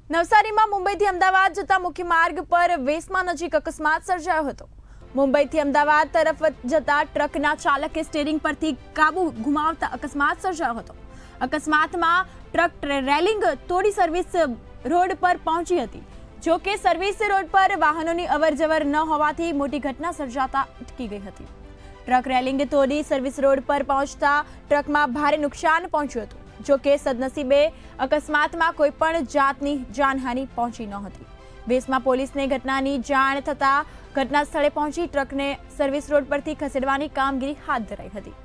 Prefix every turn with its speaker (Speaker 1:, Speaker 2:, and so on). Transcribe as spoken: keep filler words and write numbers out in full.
Speaker 1: નવસારીમાં મુંબઈથી અમદાવાદ જતા મુખ્ય માર્ગ પર વેસમા નજીક અકસ્માત સર્જાયો હતો। મુંબઈથી અમદાવાદ તરફ જતા ટ્રકના ચાલકે સ્ટીયરિંગ પરથી કાબુ ગુમાવતા અકસ્માત સર્જાયો હતો। અકસ્માતમાં ટ્રક રેલિંગ તોડી સર્વિસ રોડ પર પહોંચી હતી। જો કે સર્વિસ રોડ પર વાહનોની અવરજવર ન હોવાથી મોટી ઘટના સર્જાતા અટકી ગઈ હતી। ટ્રક રેલિંગ તોડી સર્વિસ રોડ પર પહોંચતા ટ્રકમાં ભારે નુકસાન પહોંચ્યું હતું। જો કે સદનસીબે અકસ્માતમાં કોઈ પણ જાતની જાનહાનિ પહોંચી ન હતી। વેસમા પોલીસને ઘટનાની જાણ થતા ઘટના સ્થળે પહોંચી ટ્રકને સર્વિસ રોડ પરથી ખસેડવાની કામગીરી હાથ ધરાઈ હતી।